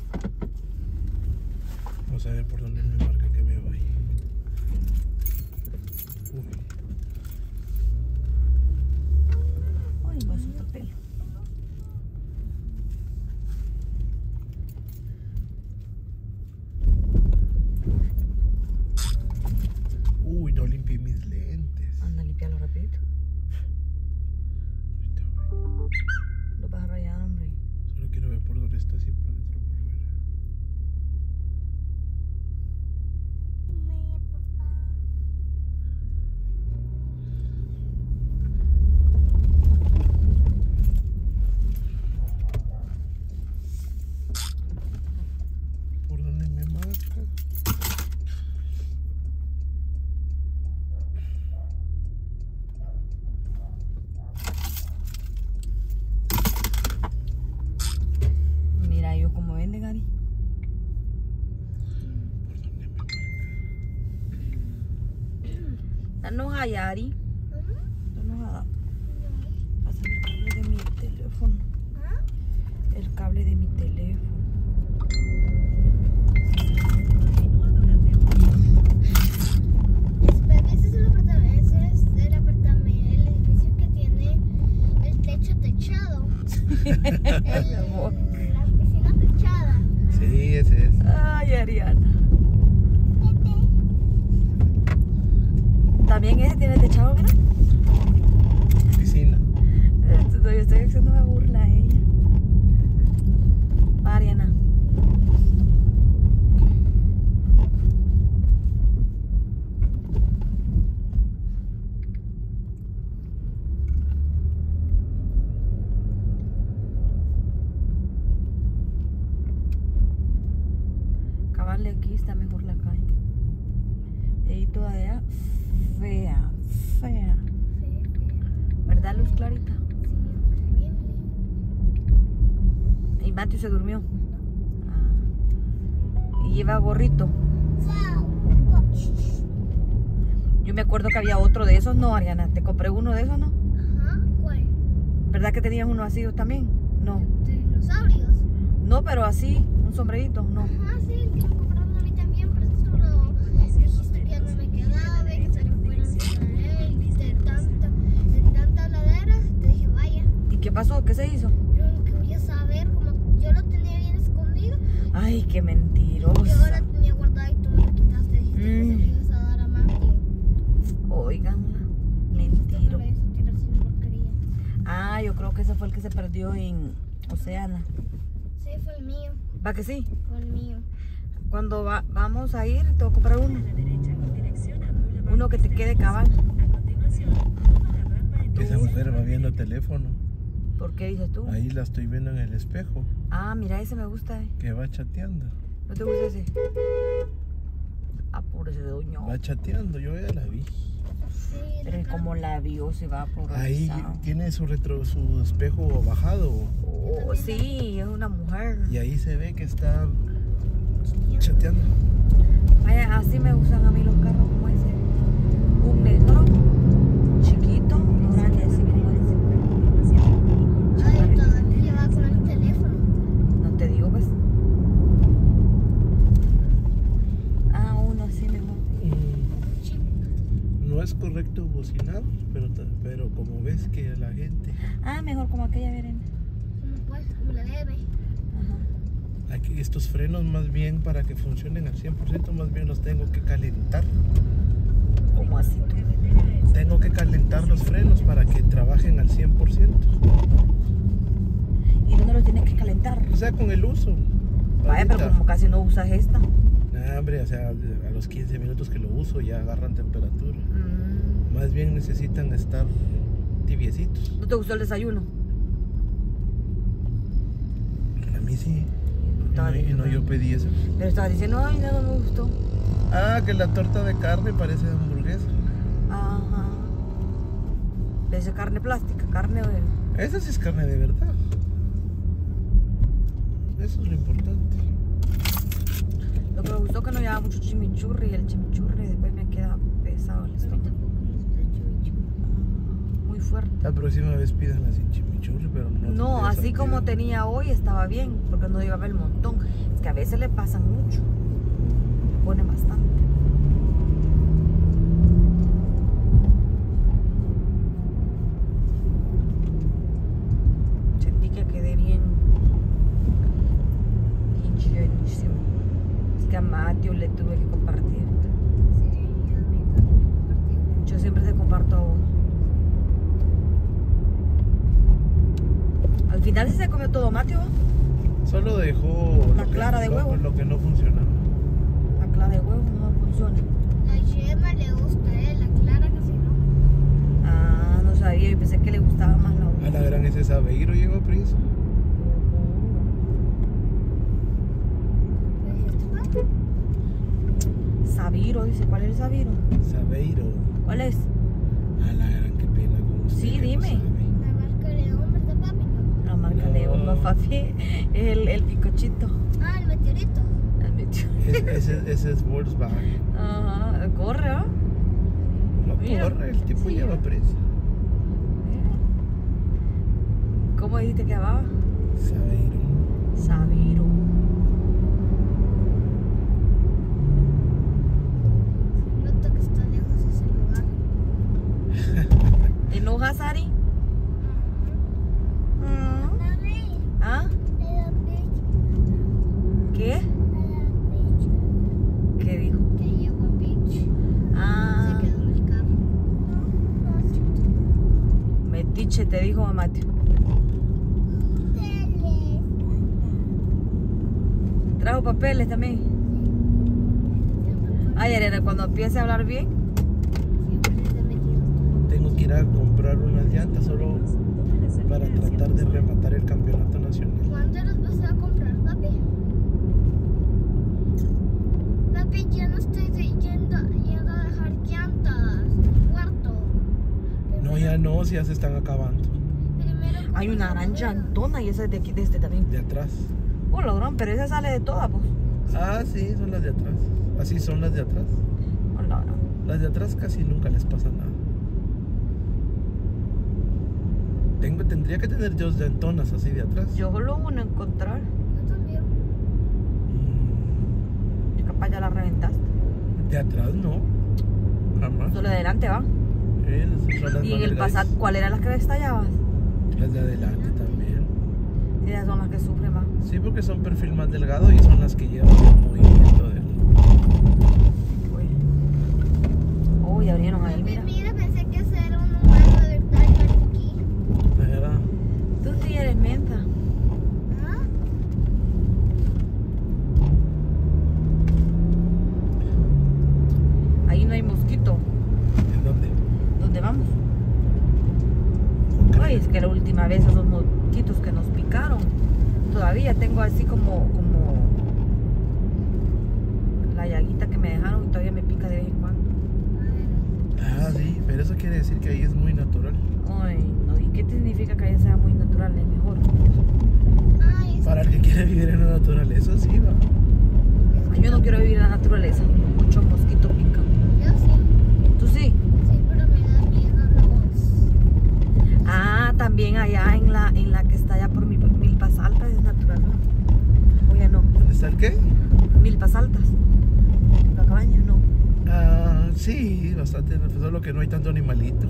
Vamos a ver por dónde me marca que me voy. Ay, va a soltar pelo. Uy, no limpié mis lentes. Anda, limpiarlo rapidito. Ahorita voy. Lo vas a rayar, hombre. Solo quiero ver por dónde está, así por dentro, por fuera. ¿Por dónde me marca? Mira yo cómo vende, Gary. ¿Por dónde me marca? Está enojada, Yari. Está enojada. Pásame el cable de mi teléfono. El cable de mi teléfono. Ese es el apartamento, el edificio que tiene el techo techado. La piscina techada. Sí, ese es. Ay, Ariana. También ese tiene techado, mira. Piscina. Yo estoy haciendo una burla a ella. Va, Ariana. Cabarle aquí está mejor la calle. De ahí toda allá, fea, fea. ¿Verdad, luz clarita? Y Matthew se durmió. Y lleva gorrito. Yo me acuerdo que había otro de esos, no, Ariana. Te compré uno de esos, ¿no? Ajá, ¿cuál? ¿Verdad que tenías uno así también? No. Dinosaurios. No, pero así, un sombrerito, no. Ajá, sí, el que me compraron a mí también, pero esto lo dijiste que ya no me quedaba, que se le fueran a él, de tanta ladera, te dije, vaya. ¿Y qué pasó? ¿Qué se hizo? Yo no quería saber, como yo lo tenía bien escondido, Ay, qué y ahora mentirosa. tenía guardado y tú me lo quitaste, dijiste que se lo ibas a dar a Mati. Óiganla, Dijiste que me lo mentiro. ibas a tirar si no lo quería. Ah, yo creo que ese fue el que se perdió en Oceana. Sí, fue el mío, ¿Va que sí? fue el mío. Cuando vamos a ir, te voy a comprar uno. Uno que te quede cabal. Esa mujer va viendo teléfono. ¿Por qué dices tú? Ahí la estoy viendo en el espejo. Ah, mira, ese me gusta, Que va chateando. ¿No te gusta ese? Apúrese, doño. Va chateando, yo ya la vi. Sí, Pero es como la vio, se va por Ahí tiene su espejo bajado. Oh, sí, es una mujer. Y ahí se ve que está chateando. Vaya, así me gustan a mí los carros como ese. Un negro, chiquito, no grande, así como ese. ay, todavía va con el teléfono. No te digo, pues. Ah, uno así mejor. No es correcto bocinar, pero como ves que la gente... Ah, mejor como aquella Verena. Pues, como la debe. Ajá. Aquí estos frenos más bien para que funcionen al 100% más bien los tengo que calentar. Como así tú. Tengo que calentar los frenos para que trabajen al 100%. ¿Y dónde lo tienes que calentar? O sea, con el uso. Vaya, pero Ahorita. como casi no usas esta. Nah, hombre, o sea, a los 15 minutos que lo uso ya agarran temperatura. Más bien necesitan estar tibiecitos. ¿No te gustó el desayuno? A mí sí. Estaba Y no, yo pedí eso. Pero estabas diciendo, ay, no me gustó. Ah, que la torta de carne parece hamburguesa. Ajá. De esa carne plástica, carne de... Esa sí es carne de verdad. Eso es lo importante. Lo que me gustó que no llevaba mucho chimichurri y el chimichurri después me queda pesado el A mí estómago. tampoco me gusta el chimichurri. Muy muy fuerte. La próxima vez pidan así chimichurri, pero no. No, así sentido. como tenía hoy estaba bien, porque no llevaba el montón. Es que a veces le pasan mucho. Le pone bastante. Sentí que quedé bien llenísimo. Es que a Mateo le tuve que compartir. Sí, a mí también me compartió. Yo siempre te comparto a vos. Al final sí se comió todo Mateo. Solo dejó La clara de huevo. Lo que no funcionaba. La clara de huevo no funciona. La yema le gusta a él, la clara casi no. Ah, no sabía. Yo pensé que le gustaba más la A otra. la gran ese Sabeiro llegó prisa. Sabiro, dice. ¿Cuál es el Sabiro? Sabeiro. ¿Cuál es? A la gran qué pena con usted. Sí, que no dime. sabe. La marca León, ¿verdad, papi? La marca No. León, no, papi. El picochito. Ah, el meteorito. El meteor. Ese es Volkswagen. Ajá. Corre, ¿ah? No Mira. corre, el tipo Sí, lleva presa. ¿Cómo dijiste que llamaba? Sabeiro. Sabiro. Noto que está lejos ese lugar. ¿Te enojas, Sari? ¿Ah? ¿Qué? ¿Qué dijo? Que llegó a Beach. Ah, Se quedó en el carro. metiche, te dijo Mateo. ¿Trajo papeles también? Ay, Ariana, cuando empiece a hablar bien. Siempre le he metido. Tengo que ir a comprar unas llantas solo para tratar de rematar el campeonato nacional. ¿Cuándo los vas a comprar, papi? Papi, ya no estoy yendo a dejar llantas. Cuarto. No, ya no, si ya se están acabando. Primero Hay una gran llantona y esa es de aquí, de este también. De atrás. Oh, lo gran, pero esa sale de todas, pues. Ah, sí, son las de atrás. Así son las de atrás. Oh, la gran. Las de atrás casi nunca les pasa nada. Tendría que tener dos llantonas así de atrás. Yo lo uno a encontrar. Yo también. Y capaz ya la reventaste. De atrás no. Jamás. Solo de adelante, ¿va? Son las Y más en el delgadas. pasado, ¿cuál era las que estallabas? Las de adelante también. Esas son las que sufren más. Sí, porque son perfil más delgado y son las que llevan el movimiento del... Uy, oh, abrieron ahí, Papi, mira. mira, pensé que ese era un humano de verdad aquí. ¿Verdad? Tú sí eres menta. ¿Ah? Ahí no hay mosquito. ¿En dónde? ¿Dónde vamos? Ay, es que la última vez esos mosquitos que nos picaron. Todavía tengo así como la llaguita que me dejaron y todavía me pica de vez en cuando. Ah, sí, pero eso quiere decir que ahí es muy natural. Ay, no. ¿Y qué significa que allá sea muy natural? Es mejor. Ay, Para el que quiere vivir en la naturaleza, sí, va. Ay, yo no quiero vivir en la naturaleza. Mucho mosquito pica. yo sí. ¿Tú sí? Sí, pero me da miedo los... Ah, también allá en la que está allá por Milpas Altas es natural, ¿no? O ya no. ¿Dónde está el qué? Milpas Altas. La cabaña, no. Ah, sí, bastante, solo que no hay tanto animalito.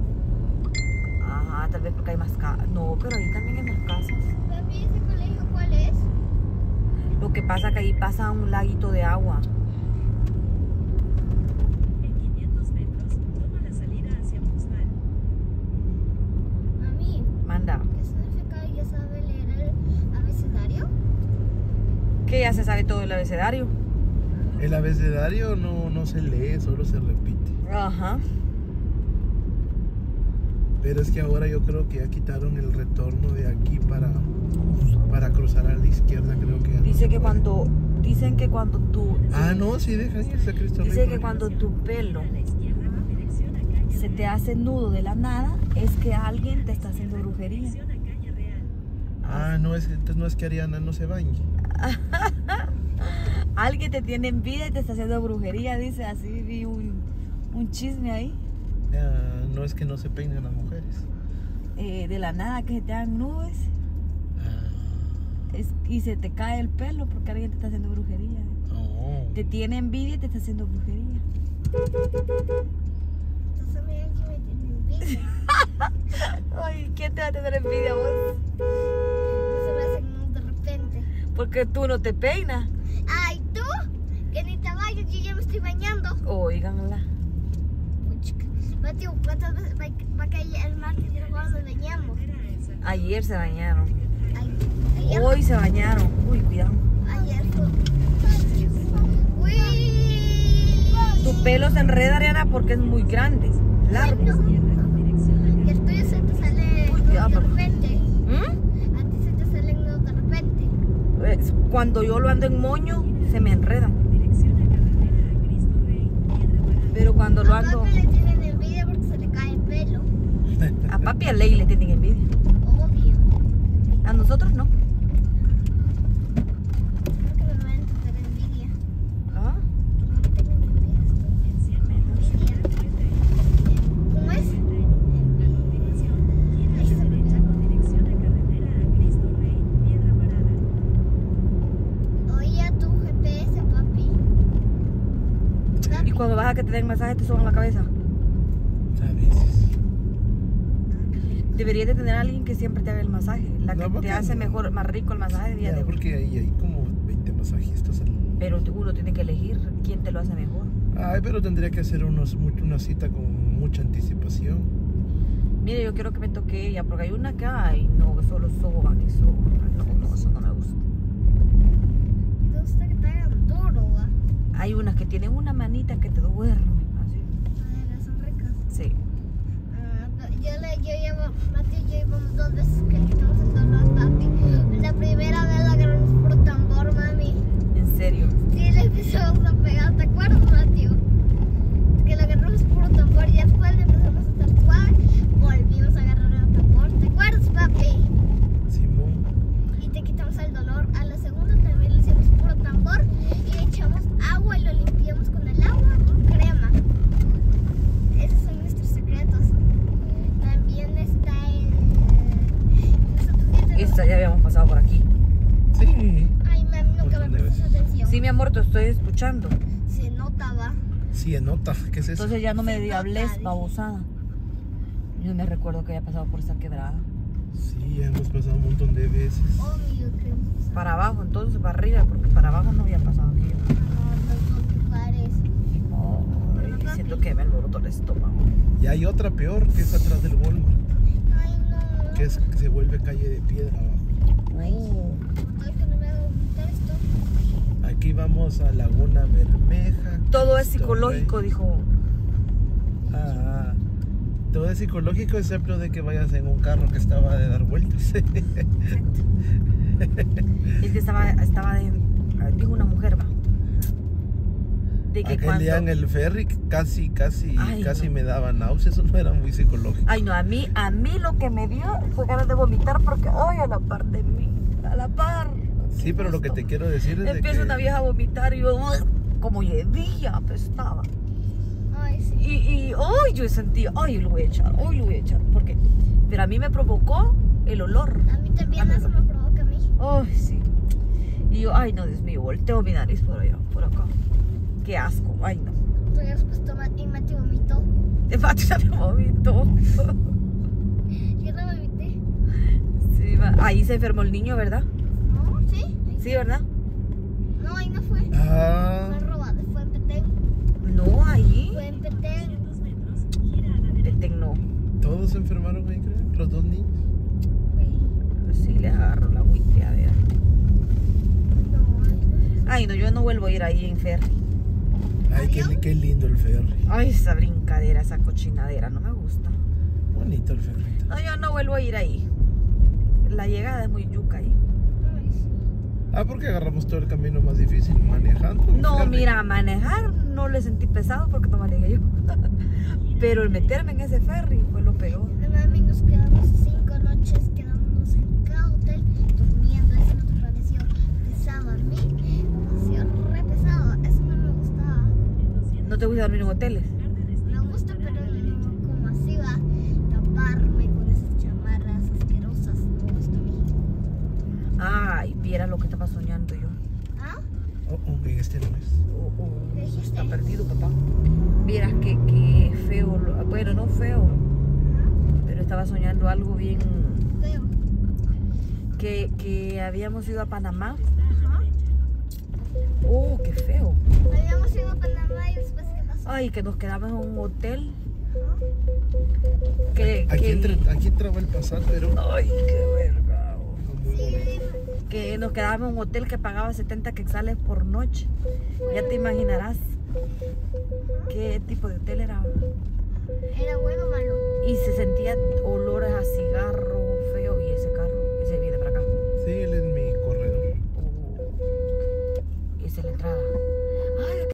Ajá, tal vez porque hay más casas. No, pero ahí también hay más casas. Papi, ¿ese colegio cuál es? Lo que pasa es que ahí pasa un laguito de agua. En 500 metros, toma la salida hacia Muxmal. Mami, Manda. ¿qué significa ya sabe leer el abecedario? Que ya se sabe todo el abecedario. El abecedario no se lee, solo se repite. Ajá. Pero es que ahora yo creo que ya quitaron el retorno de aquí para cruzar a la izquierda, creo que ya no Dice se que puede. dicen que cuando tú... Ah, no, sí, deja irse a Cristo Dice Rey. que cuando tu pelo A la izquierda con dirección a calle se te hace nudo de la nada, es que alguien te está haciendo brujería. dirección a calle Real. Ah, no, entonces no es que Ariana no se bañe. Alguien te tiene envidia y te está haciendo brujería, dice. Así vi un chisme ahí. Ah, no es que no se peinen las mujeres. de la nada que se te dan nubes y se te cae el pelo porque alguien te está haciendo brujería. Oh. Te tiene envidia y te está haciendo brujería. Entonces mira que me tiene envidia. Ay, ¿quién te va a tener envidia vos? No se me hacen de repente. Porque tú no te peinas. Ay, tú, que ni te vayas, yo ya me estoy bañando. Óiganla. Puchica. Mateo, ¿cuántas veces va a caer el martes y luego nos bañamos? Ayer se bañaron. Ayer, Hoy se bañaron. Uy, cuidado. ayer fue. Uy. Tu pelo se enreda, Ariana, porque es muy grande. Largo. Bueno, y el tuyo se te sale cuidado, de papá. repente. ¿Mm? A ti se te salen de repente. Cuando yo lo ando en moño, se me enreda. Pero cuando lo A ando... papi le tienen envidia porque se le cae el pelo. A papi y a Ley le tienen envidia. Obvio. A nosotros no. Creo que me van a tener envidia. ¿Ah? Que no me tengan envidia. Envidia. ¿Cómo es? Ahí se me olvidó. Oye, a tu GPS, papi. Y cuando vas a que te den masaje te suban la cabeza. A veces. Deberías de tener a alguien que siempre te haga el masaje. La que No, porque te hace no. mejor, más rico el masaje debería Ya, de... porque ahí hay como 20 masajistas. Pero uno tiene que elegir quién te lo hace mejor. Ay, pero tendría que hacer una cita con mucha anticipación. Mire, yo quiero que me toque ella, porque hay una que, ay, no, solo soban y soban. No, eso no me gusta. ¿Y te gusta que te hagan duro, va? Hay unas que tienen una manita que te duerme. Así. Ay, son ricas. Sí. Yo llevo, Mati y yo llevamos 2 veces que le quitamos el dolor a papi. La primera vez la agarramos por tambor, mami. En serio. Sí, le empezamos a pegar, ¿te acuerdas, Mateo? Que la agarramos por tambor y después le empezamos a tatuar, volvimos a agarrar el tambor. ¿Te acuerdas, papi? Simón. Y te quitamos el dolor. A la segunda también le hicimos puro tambor y le echamos agua y lo limpiamos con el agua y crema. Esos son nuestros secretos. También está el... Esta ya habíamos pasado por aquí. Sí. Ay, mami, nunca me prestas atención. Sí, mi amor, te estoy escuchando. Se nota, va. Sí, anota. ¿Qué es eso? Entonces ya no me Sí, hables, total. babosada. Yo me recuerdo que había pasado por esa quebrada. Sí, ya hemos pasado un montón de veces. Obvio que Para abajo, entonces para arriba, porque para abajo no había pasado aquí. los lugares. Ay, siento que me alborotó el estómago. Y hay otra peor que es atrás del Walmart, Ay, no. que se vuelve calle de piedra abajo. Ay, que no me haga vomitar esto. Aquí vamos a Laguna Bermeja. Todo es Cristo psicológico, Rey. dijo. Todo es psicológico excepto de que vayas en un carro que estaba de dar vueltas. Es que estaba dijo una mujer, va. De que Aquel día en el ferry casi Ay, no. me daba náuseas, eso no era muy psicológico. Ay, no, a mí lo que me dio fue ganas de vomitar porque, ay, a la par de mí, a la par. Sí, pero lo que te quiero decir es de Empieza que una vieja a vomitar y yo, como hedía, apestaba. Ay, sí. Y hoy yo sentí, ay, lo voy a echar, porque, pero a mí me provocó el olor. A mí también eso me provoca a mí. Ay, sí. Y yo, ay, no, Dios mío, volteo mi nariz por allá, por acá. Qué asco, ay, no. Tú ya has puesto y Mati vomitó. De Pati ya me vomito. Yo no vomité. Sí, ahí se enfermó el niño, ¿verdad? No, sí. Sí, ¿verdad? No, ahí no fue. Ah, Fue robado, fue en Petén. No, ahí. Fue en Petén. Petén no. todos se enfermaron ahí, creo, los 2 niños. Pues sí, les agarró la buiteadera. No, Ay, no, yo no vuelvo a ir ahí en ferry. Ay, qué lindo el ferry. Ay, esa brincadera, esa cochinadera, no me gusta. Bonito el ferry. No, yo no vuelvo a ir ahí. La llegada es muy yuca ahí. ay, sí. Ah, porque agarramos todo el camino más difícil manejando. el No, ferry. mira, manejar no le sentí pesado porque no manejé yo. Pero el meterme en ese ferry fue lo peor. Mami, nos quedamos 5 noches quedándonos en cada hotel durmiendo. Eso no te pareció pesado a mí. Me pareció re pesado. Eso no me gustaba. ¿No te gusta dormir en hoteles? Me gusta, pero no como así va taparme con esas chamarras. viera lo que estaba soñando yo. ¿Ah? En este no es. ¿Qué dijiste? Está perdido, papá. Vieras que feo, bueno, no feo, pero estaba soñando algo bien, Feo. que habíamos ido a Panamá. Ajá. Oh, qué feo. Habíamos ido a Panamá y después ¿qué pasó? Ay, que nos quedamos en un hotel. Ajá. Aquí entraba el pasar, pero Ay, qué verga. Sí, dime. Que nos quedábamos en un hotel que pagaba 70 quetzales por noche. Ya te imaginarás qué tipo de hotel era. ¿Era bueno o malo? Y se sentía